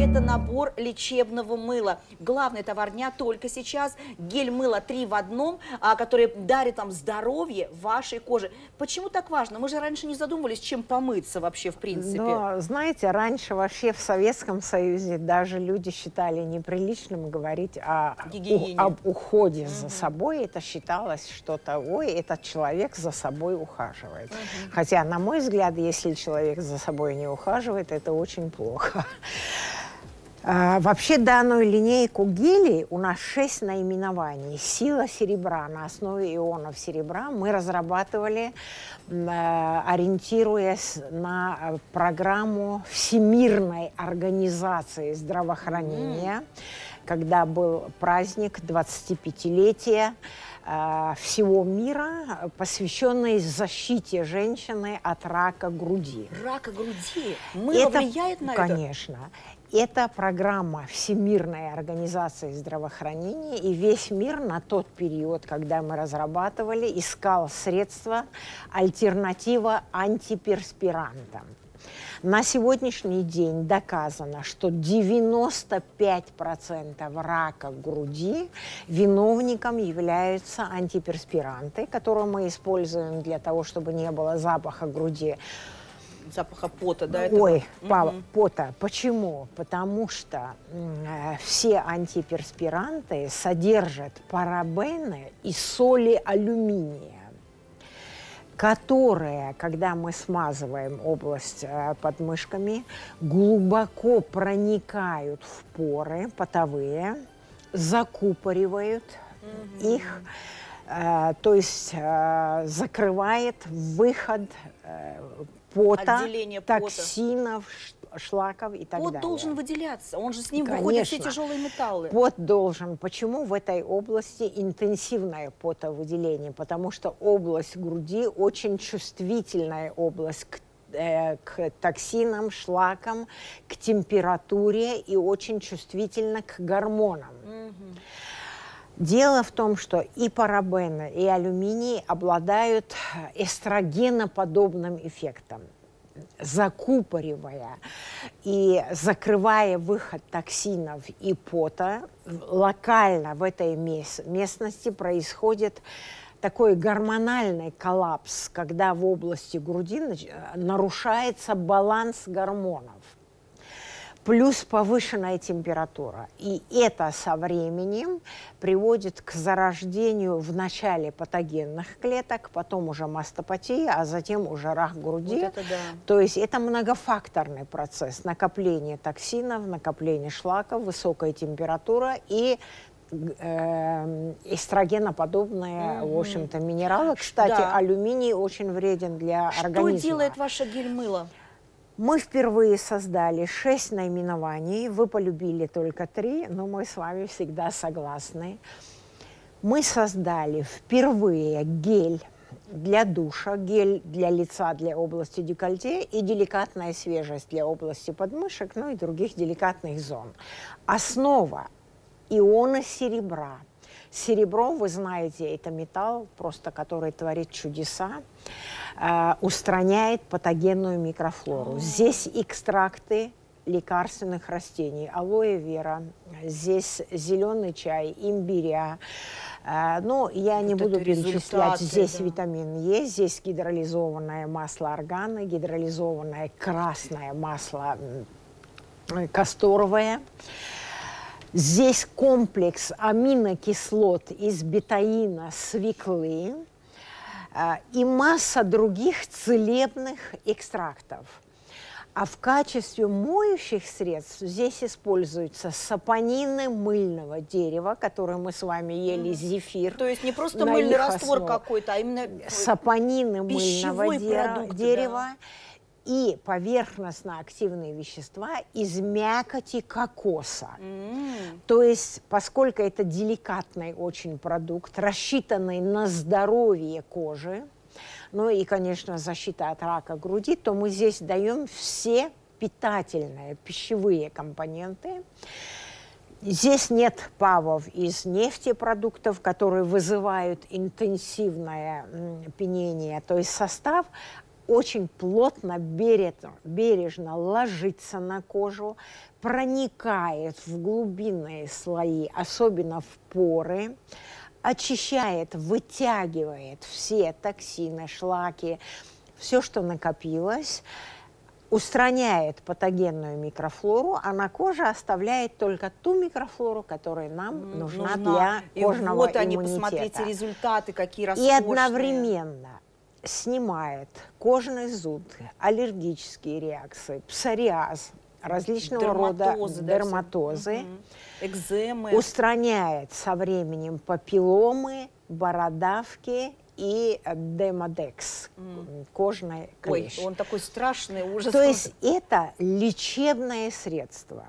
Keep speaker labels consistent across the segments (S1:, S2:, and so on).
S1: это набор лечебного мыла. Главный товар дня только сейчас. Гель-мыло 3 в 1, который дарит вам здоровье вашей кожи. Почему так важно? Мы же раньше не задумывались, чем помыться вообще в принципе.
S2: Но, знаете, раньше вообще в Советском Союзе даже люди считали неприличным говорить об уходе за собой. Это считалось что-то, ой, этот человек за собой ухаживает. Хотя, на мой взгляд, если человек за собой не ухаживает, это очень плохо. Вообще данную линейку гелей у нас 6 наименований. Сила серебра на основе ионов серебра мы разрабатывали, ориентируясь на программу Всемирной организации здравоохранения, когда был праздник 25-летия всего мира, посвященный защите женщины от рака груди.
S1: Рака груди? Мыло влияет на это?
S2: Конечно. Это программа Всемирной организации здравоохранения, и весь мир на тот период, когда мы разрабатывали, искал средства, альтернатива антиперспирантам. На сегодняшний день доказано, что 95% рака груди виновником являются антиперспиранты, которые мы используем для того, чтобы не было запаха груди.
S1: Запаха пота, да?
S2: Ой, пота. Почему? Потому что все антиперспиранты содержат парабены и соли алюминия, которые, когда мы смазываем область под мышками, глубоко проникают в поры потовые, закупоривают их, то есть закрывает выход пота, токсинов, шлаков и так далее.
S1: Пот должен выделяться, он же с ним выходят все тяжелые металлы.
S2: Пот должен. Почему в этой области интенсивное потовыделение? Потому что область груди очень чувствительная область к токсинам, шлакам, к температуре и очень чувствительна к гормонам. Дело в том, что и парабены, и алюминий обладают эстрогеноподобным эффектом. Закупоривая и закрывая выход токсинов и пота, локально в этой местности происходит такой гормональный коллапс, когда в области груди нарушается баланс гормонов. Плюс повышенная температура. И это со временем приводит к зарождению вначале патогенных клеток, потом уже мастопатия, а затем уже рак груди.
S1: Вот это да.
S2: То есть это многофакторный процесс. Накопление токсинов, накопление шлаков, высокая температура и эстрогеноподобные, в общем-то, минералы. Кстати, алюминий очень вреден для организма.
S1: Что делает ваше гель-мыло?
S2: Мы впервые создали 6 наименований, вы полюбили только 3, но мы с вами всегда согласны. Мы создали впервые гель для душа, гель для лица, для области декольте и деликатная свежесть для области подмышек, ну и других деликатных зон. Основа – ионы серебра. Серебро, вы знаете, это металл, просто который творит чудеса, устраняет патогенную микрофлору. Здесь экстракты лекарственных растений, алоэ вера, здесь зеленый чай, имбиря. Но я не буду перечислять. Здесь витамин Е, здесь гидролизованное масло органы, гидролизованное красное масло касторовое. Здесь комплекс аминокислот из бетаина, свеклы и масса других целебных экстрактов. А в качестве моющих средств здесь используются сапонины мыльного дерева, которые мы с вами ели, зефир.
S1: То есть не просто мыльный раствор какой-то, а именно
S2: сапонины мыльного дерева. И поверхностно-активные вещества из мякоти кокоса. То есть, поскольку это деликатный очень продукт, рассчитанный на здоровье кожи, ну и, конечно, защита от рака груди, то мы здесь даем все питательные, пищевые компоненты. Здесь нет ПАВов из нефтепродуктов, которые вызывают интенсивное пенение. То есть состав очень плотно, бережно ложится на кожу, проникает в глубинные слои, особенно в поры, очищает, вытягивает все токсины, шлаки, все, что накопилось, устраняет патогенную микрофлору, а на коже оставляет только ту микрофлору, которая нам нужна для кожного
S1: вот они,
S2: иммунитета.
S1: посмотрите, результаты, какие
S2: И
S1: роскошные.
S2: одновременно снимает кожный зуд, аллергические реакции, псориаз, различного рода дерматозы,
S1: экземы.
S2: Устраняет со временем папилломы, бородавки и демодекс, кожный клещ.
S1: Ой, он такой страшный, ужас.
S2: То есть это лечебное средство.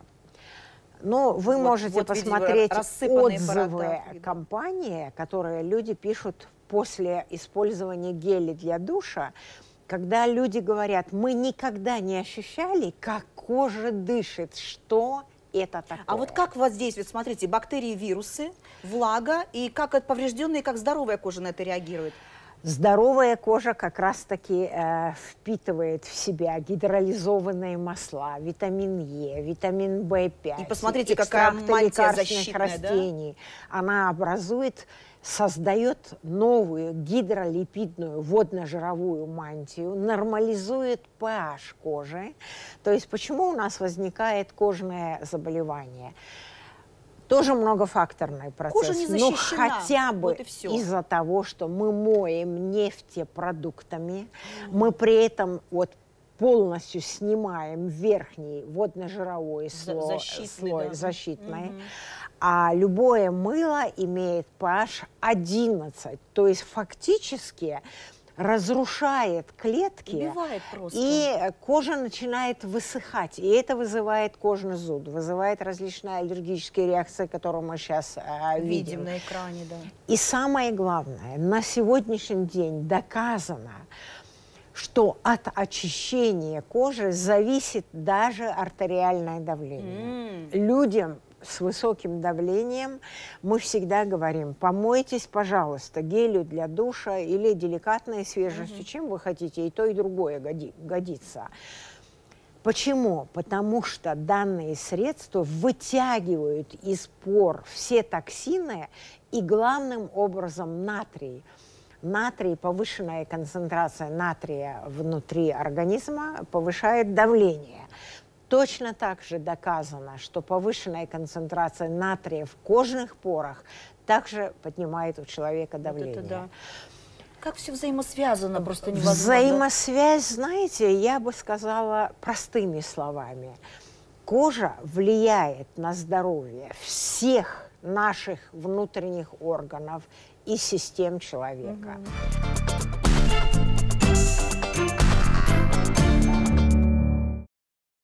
S2: Но вы можете посмотреть отзывы компании, которые люди пишут после использования геля для душа, когда люди говорят: мы никогда не ощущали, как кожа дышит, что это такое.
S1: А вот как воздействует, смотрите, бактерии, вирусы, влага, и как поврежденная, и как здоровая кожа на это реагирует?
S2: Здоровая кожа как раз-таки впитывает в себя гидролизованные масла, витамин Е, витамин В5.
S1: И посмотрите, какая мантия защитная,
S2: растений. Да? Она образует, создает новую гидролипидную водно-жировую мантию, нормализует pH кожи. То есть почему у нас возникает кожное заболевание? Тоже многофакторный процесс,
S1: кожа не защищена,
S2: но хотя бы
S1: вот
S2: из-за того, что мы моем нефтепродуктами, мы при этом вот полностью снимаем верхний водно-жировой слой защитный, а любое мыло имеет pH 11, то есть фактически разрушает клетки,
S1: убивает просто.
S2: И кожа начинает высыхать. И это вызывает кожный зуд, вызывает различные аллергические реакции, которые мы сейчас видим
S1: на экране. Да.
S2: И самое главное, на сегодняшний день доказано, что от очищения кожи зависит даже артериальное давление. Людям с высоким давлением мы всегда говорим: помойтесь, пожалуйста, гелью для душа или деликатной свежестью, чем вы хотите, и то, и другое годится. Почему? Потому что данные средства вытягивают из пор все токсины и главным образом натрий. Натрий, повышенная концентрация натрия внутри организма повышает давление. Точно так же доказано, что повышенная концентрация натрия в кожных порах также поднимает у человека давление.
S1: Вот это да. Как все взаимосвязано, просто невозможно.
S2: Взаимосвязь, знаете, я бы сказала простыми словами. Кожа влияет на здоровье всех наших внутренних органов и систем человека.